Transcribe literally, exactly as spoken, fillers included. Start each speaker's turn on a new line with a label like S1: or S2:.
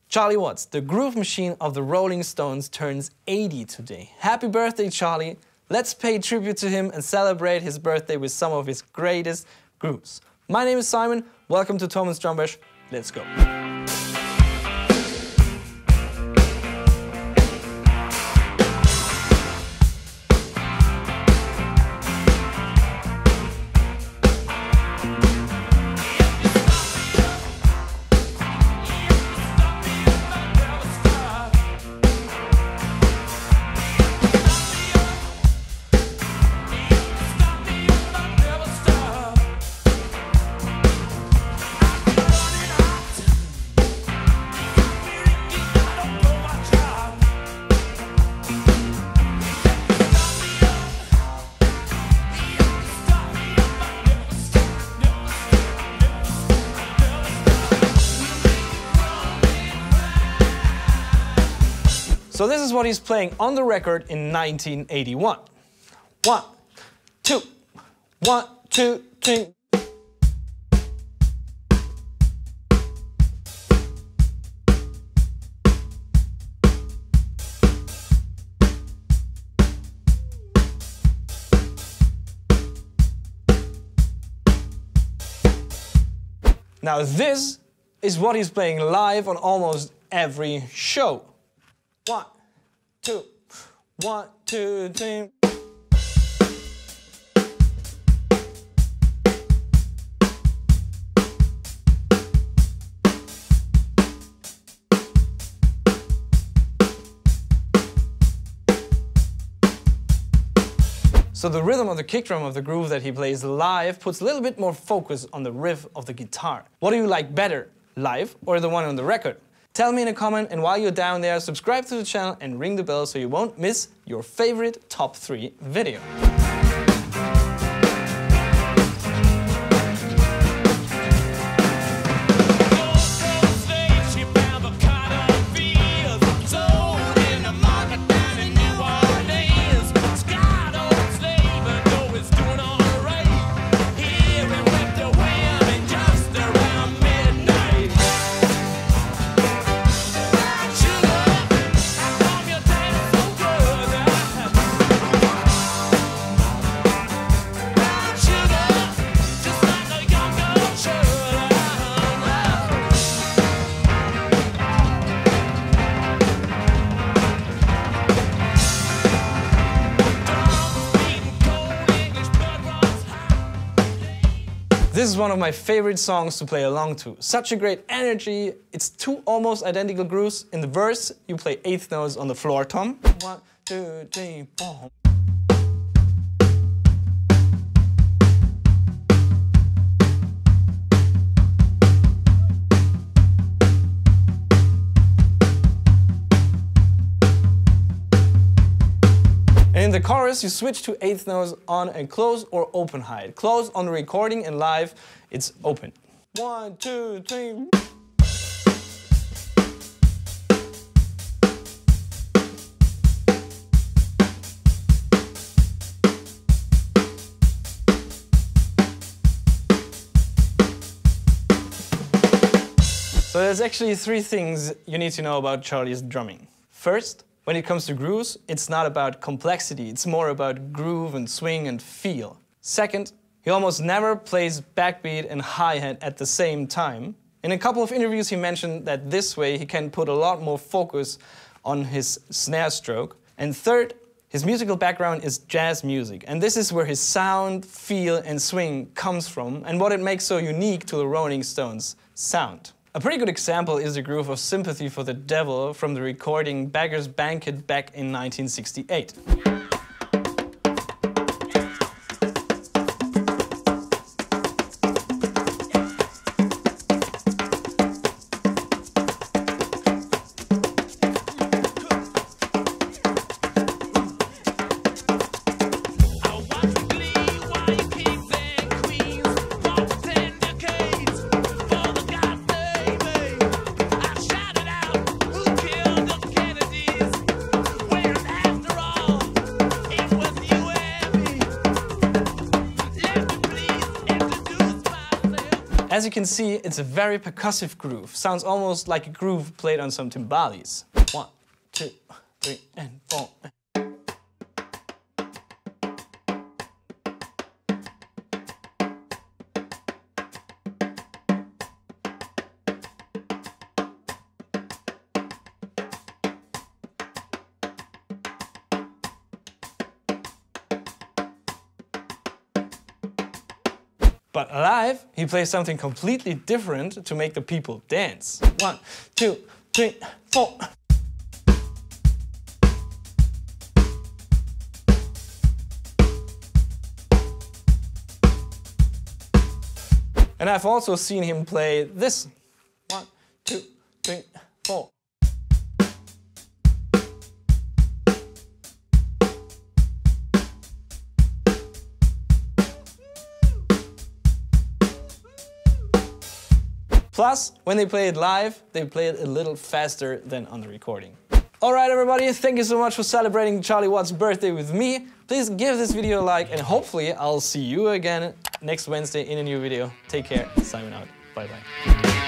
S1: Charlie Watts, the groove machine of the Rolling Stones, turns eighty today. Happy birthday, Charlie! Let's pay tribute to him and celebrate his birthday with some of his greatest grooves. My name is Simon, welcome to Thomas Drumbash, let's go! So this is what he's playing on the record in nineteen eighty-one. One, two, one, two, three. Now this is what he's playing live on almost every show. One, two, one, two, three. So the rhythm of the kick drum of the groove that he plays live puts a little bit more focus on the riff of the guitar. What do you like better, live or the one on the record? Tell me in a comment, and while you're down there, subscribe to the channel and ring the bell so you won't miss your favorite top three video. This is one of my favorite songs to play along to. Such a great energy. It's two almost identical grooves. In the verse, you play eighth notes on the floor tom. One, two, three, four. In the chorus, you switch to eighth notes on a close or open hide. Close on the recording, and live, it's open. One, two, three. So there's actually three things you need to know about Charlie's drumming. First, when it comes to grooves, it's not about complexity, it's more about groove and swing and feel. Second, he almost never plays backbeat and hi-hat at the same time. In a couple of interviews he mentioned that this way he can put a lot more focus on his snare stroke. And third, his musical background is jazz music, and this is where his sound, feel and swing comes from, and what it makes so unique to the Rolling Stones sound. A pretty good example is the groove of Sympathy for the Devil from the recording Beggar's Banquet back in nineteen sixty-eight. As you can see, it's a very percussive groove. Sounds almost like a groove played on some timbales. One, two, three, and four. But live, he plays something completely different to make the people dance. One, two, three, four. And I've also seen him play this. One, two, three, four. Plus, when they play it live, they play it a little faster than on the recording. Alright everybody, thank you so much for celebrating Charlie Watts' birthday with me. Please give this video a like and hopefully I'll see you again next Wednesday in a new video. Take care, Simon out. Bye bye.